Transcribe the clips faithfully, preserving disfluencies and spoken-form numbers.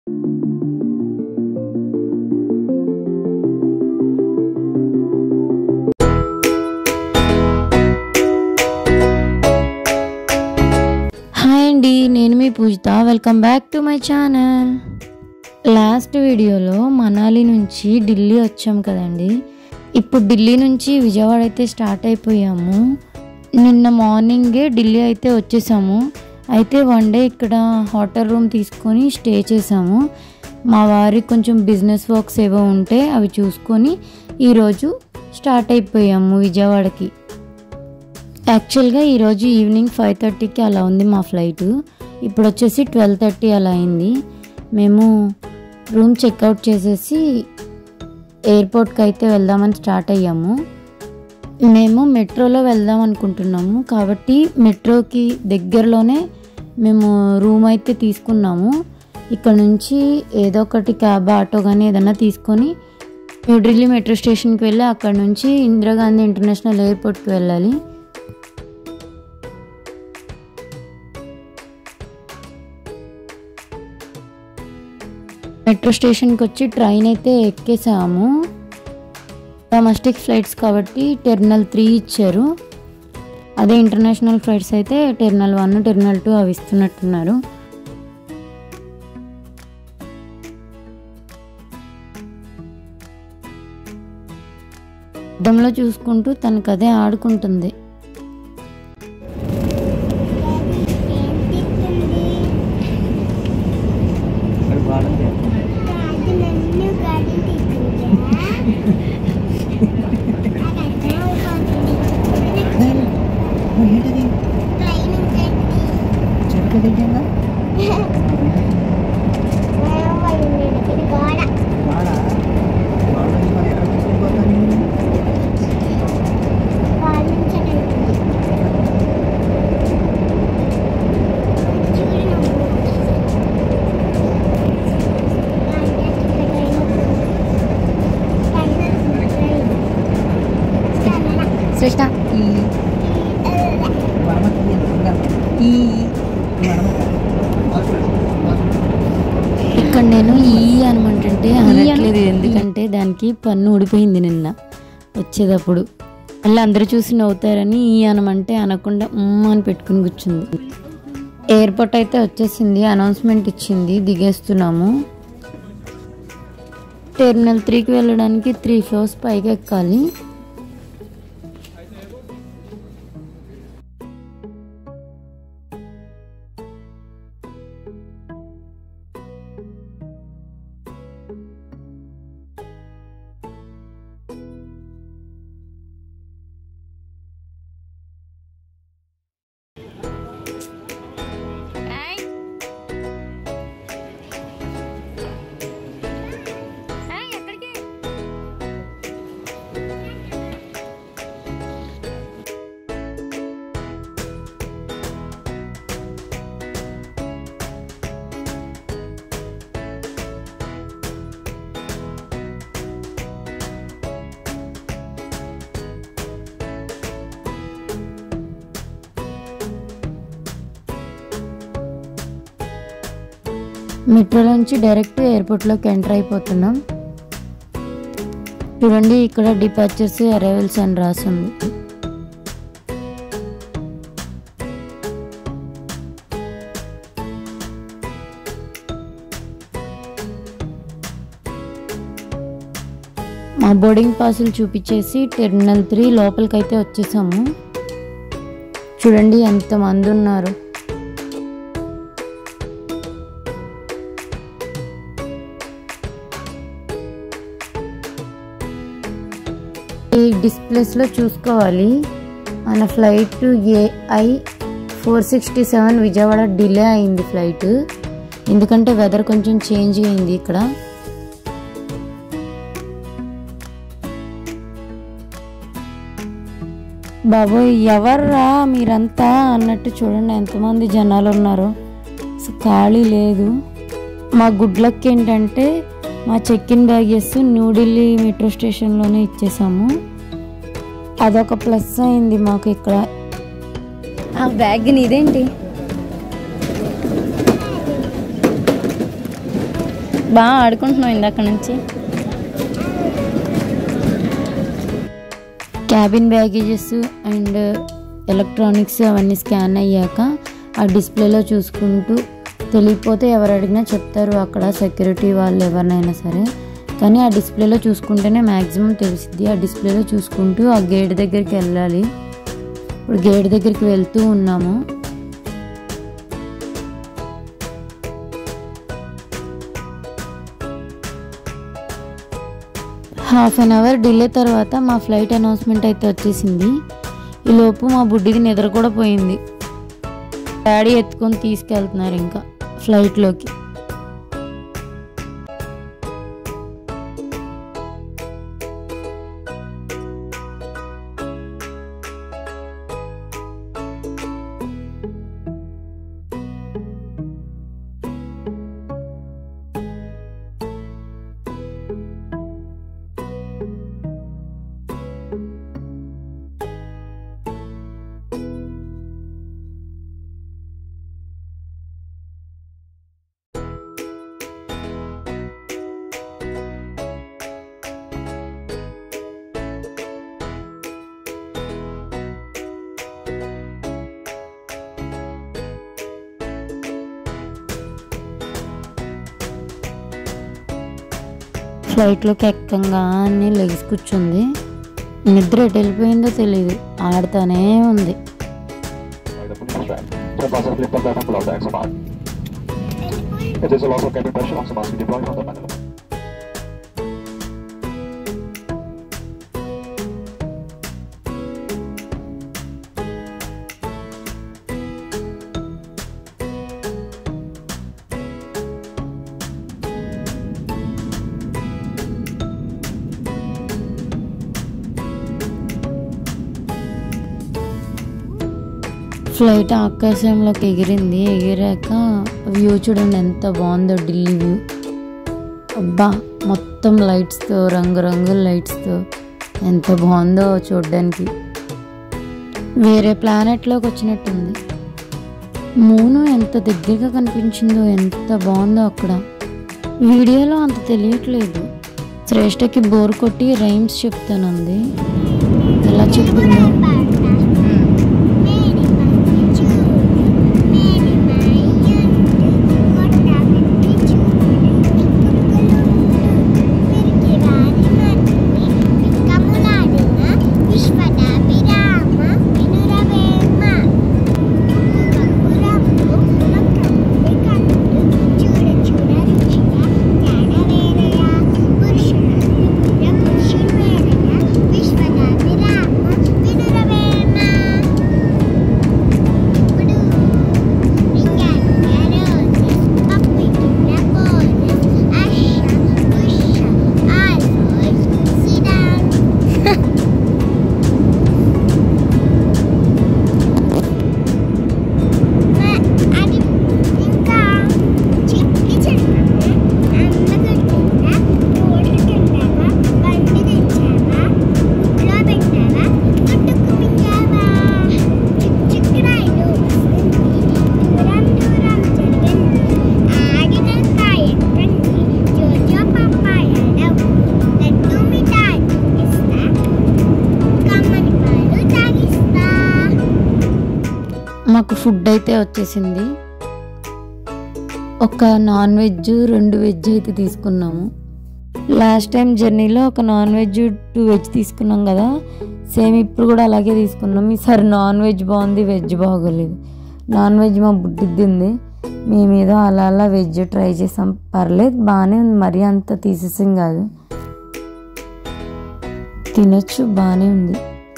Hi అండి, నేను మీ Poojitha. Welcome back to my channel. Last వీడియోలో మనాలి నుంచి ఢిల్లీ వచ్చాం కదండి. ఇప్పుడు ఢిల్లీ నుంచి విజయవాడ అయితే స్టార్ట్ అయిపోయాము. నిన్న మార్నింగే ఢిల్లీ అయితే వచ్చేసాము. అయితే వన్ డే ఇక్కడ హోటల్ రూమ్ తీసుకొని స్టే చేసాము. మా వారికి కొంచెం బిజినెస్ వర్క్స్ ఏవో ఉంటే అవి చూసుకొని ఈరోజు స్టార్ట్ అయిపోయాము విజయవాడకి. యాక్చువల్గా ఈరోజు ఈవినింగ్ ఫైవ్ థర్టీకి అలా ఉంది మా ఫ్లైట్. ఇప్పుడు వచ్చేసి ట్వెల్వ్ థర్టీ అలా అయింది. మేము రూమ్ చెక్అవుట్ చేసేసి ఎయిర్పోర్ట్కి అయితే వెళ్దామని స్టార్ట్ అయ్యాము. మేము మెట్రోలో వెళ్దాం అనుకుంటున్నాము కాబట్టి మెట్రోకి దగ్గరలోనే మేము రూమ్ అయితే తీసుకున్నాము. ఇక్కడ నుంచి ఏదో ఒకటి క్యాబ్, ఆటో కానీ ఏదైనా తీసుకొని న్యూఢిల్లీ మెట్రో స్టేషన్కి వెళ్ళి అక్కడ నుంచి ఇందిరాగాంధీ ఇంటర్నేషనల్ ఎయిర్పోర్ట్కి వెళ్ళాలి. మెట్రో స్టేషన్కి వచ్చి ట్రైన్ అయితే ఎక్కేసాము. డొమెస్టిక్ ఫ్లైట్స్ కాబట్టి టెర్మినల్ త్రీ ఇచ్చారు. అదే ఇంటర్నేషనల్ ఫ్లైట్స్ అయితే టెర్మినల్ వన్, టెర్మినల్ టూ అవి ఇస్తున్నట్టున్నారు. అద్దంలో చూసుకుంటూ తనకు అదే ఆడుకుంటుంది. శ్రేష్ట ఇక్కడ నేను ఈ అనమంటే అనట్లేదు, ఎందుకంటే దానికి పన్ను ఊడిపోయింది నిన్న వచ్చేటప్పుడు. మళ్ళీ అందరూ చూసి నవ్వుతారని ఈ అనమంటే అనకుండా ఉమ్మ అని పెట్టుకుని కూర్చుంది. ఎయిర్పోర్ట్ అయితే వచ్చేసింది, అనౌన్స్మెంట్ ఇచ్చింది, దిగేస్తున్నాము. టెర్మినల్ త్రీకి వెళ్ళడానికి త్రీ ఫ్లోర్స్ పైకి ఎక్కాలి. మెట్రోలో నుంచి డైరెక్ట్ ఎయిర్పోర్ట్లోకి ఎంటర్ అయిపోతున్నాం. చూడండి, ఇక్కడ డిపార్చర్స్, అరైవల్స్ అని రాసింది. మా బోర్డింగ్ పాసులు చూపించేసి టెర్మినల్ త్రీ లోపలికి అయితే వచ్చేసాము. చూడండి ఎంతమంది ఉన్నారు. ఈ డిస్ప్లేస్లో చూసుకోవాలి, మన flight AI four sixty seven Vijayawada delay అయింది ఫ్లైట్, ఎందుకంటే వెదర్ కొంచెం చేంజ్ అయింది ఇక్కడ. బాబోయ్ ఎవర్రా మీరంతా అన్నట్టు చూడండి ఎంతమంది జనాలు ఉన్నారు, ఖాళీ లేదు. మా గుడ్ లక్ ఏంటంటే మా check in bags New Delhi metro స్టేషన్లోనే ఇచ్చేసాము, అదొక ప్లస్ అయింది మాకు ఇక్కడ. ఆ బ్యాగ్ నీదేంటి? బాగా ఆడుకుంటున్నావు ఇందాక నుంచి. క్యాబిన్ బ్యాగేజెస్ అండ్ ఎలక్ట్రానిక్స్ అవన్నీ స్కాన్ అయ్యాక ఆ డిస్ప్లేలో చూసుకుంటూ తెలియకపోతే ఎవరు అడిగినా చెప్తారు అక్కడ సెక్యూరిటీ వాళ్ళు ఎవరినైనా సరే, కానీ ఆ డిస్ప్లేలో చూసుకుంటేనే మ్యాక్సిమం తెలిసిద్ది. ఆ డిస్ప్లేలో చూసుకుంటూ ఆ గేట్ దగ్గరికి వెళ్ళాలి. ఇప్పుడు గేట్ దగ్గరికి వెళ్తూ ఉన్నాము. హాఫ్ అన్ అవర్ డిలే తర్వాత మా ఫ్లైట్ అనౌన్స్మెంట్ అయితే వచ్చేసింది. ఈలోపు మా బుడ్డిది నిద్ర కూడా పోయింది. డాడీ ఎత్తుకొని తీసుకెళ్తున్నారు ఇంకా ఫ్లైట్లోకి. ఫ్లైట్లోకి ఎక్కంగానే లెగిసి కూర్చుంది. నిద్ర ఎటు వెళ్ళిపోయిందో తెలియదు, ఆడుతూనే ఉంది. ఫ్లైట్ ఆకాశంలోకి ఎగిరింది. ఎగిరాక వ్యూ చూడండి ఎంత బాగుందో, ఢిల్లీ వ్యూ. అబ్బా, మొత్తం లైట్స్తో, రంగురంగుల లైట్స్తో ఎంత బాగుందో చూడడానికి. వేరే ప్లానెట్లోకి వచ్చినట్టుంది. మూను ఎంత దగ్గరగా కనిపించిందో, ఎంత బాగుందో అక్కడ. వీడియోలో అంత తెలియట్లేదు. శ్రేష్టకి బోర్ కొట్టి రైమ్స్ చెప్తానంది. ఎలా చెప్పిందో. మాకు ఫుడ్ అయితే వచ్చేసింది. ఒక నాన్ వెజ్, రెండు వెజ్ అయితే తీసుకున్నాము. లాస్ట్ టైం జర్నీలో ఒక నాన్ వెజ్, టూ వెజ్ తీసుకున్నాం కదా, సేమ్ ఇప్పుడు కూడా అలాగే తీసుకున్నాం. ఈసారి నాన్ వెజ్ బాగుంది, వెజ్ బాగోలేదు. నాన్ వెజ్ మా బుడ్డిద్దింది, మేము ఏదో అలా అలా వెజ్ ట్రై చేసాం. పర్లేదు, బాగానే ఉంది, మరీ అంత తీసేసాం కాదు, తినొచ్చు, బాగానే ఉంది.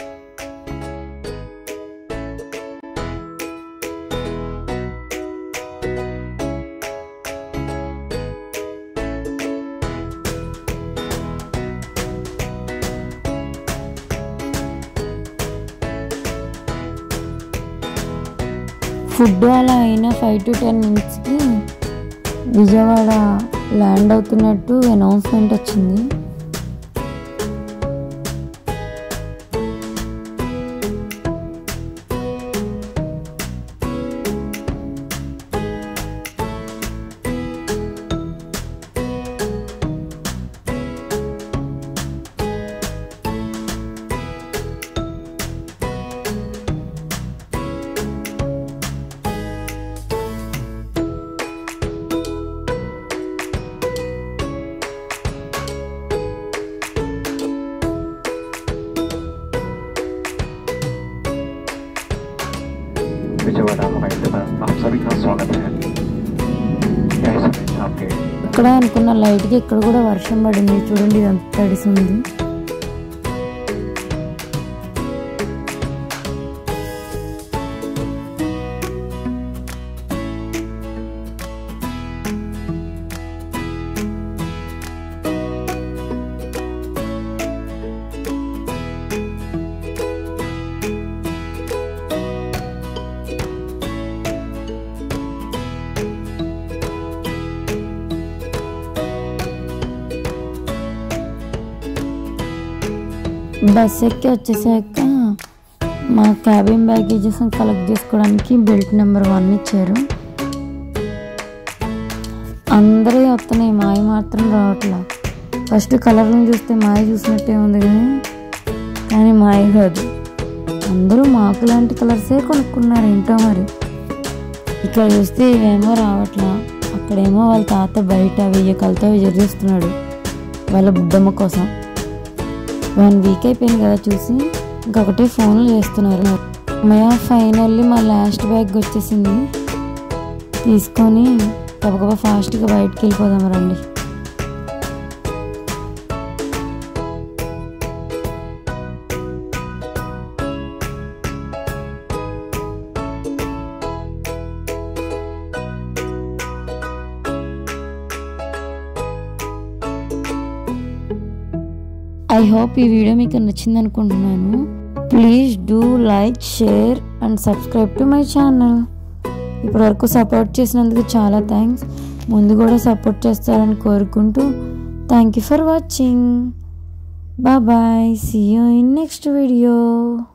ఫుడ్ అలా అయినా ఫైవ్ టు టెన్ మినిట్స్కి విజయవాడ ల్యాండ్ అవుతున్నట్టు అనౌన్స్మెంట్ వచ్చింది. అక్కడ అనుకున్న లైట్గా ఇక్కడ కూడా వర్షం పడింది. చూడండి ఇదంతా తడిసింది. బస్ ఎక్కి వచ్చేసాక మా క్యాబిన్ బ్యాగేజెస్ కలెక్ట్ చేసుకోవడానికి బెల్ట్ నెంబర్ వన్ ఇచ్చారు. అందరూ వస్తున్నాయి, మాయ మాత్రం రావట్లా. ఫస్ట్ కలర్ని చూస్తే మాయ చూసినట్టే ఉంది కానీ కానీ మాయ కాదు. అందరూ మాకు లాంటి కలర్సే కొనుక్కున్నారు ఏంటో మరి. ఇక్కడ చూస్తే ఇవేమో రావట్లా. అక్కడేమో వాళ్ళ తాత బయట వెయ్యి కలతో విజరిస్తున్నాడు వాళ్ళ బుడ్డమ్మ కోసం. వన్ వీక్ అయిపోయింది కదా చూసి, ఇంకొకటి ఫోన్లు చేస్తున్నారు. అమ్మయ్య ఫైనల్లీ మా లాస్ట్ బ్యాగ్ వచ్చేసింది. తీసుకొని గబగబా ఫాస్ట్గా బయటకు వెళ్ళిపోదాం రండి. ఐ హోప్ ఈ వీడియో మీకు నచ్చింది అనుకుంటున్నాను. Please do like, share and subscribe to my channel. ఇప్పటివరకు సపోర్ట్ చేసినందుకు చాలా థ్యాంక్స్. ముందు కూడా సపోర్ట్ చేస్తారని కోరుకుంటూ thank you for watching. Bye bye. See you in next video.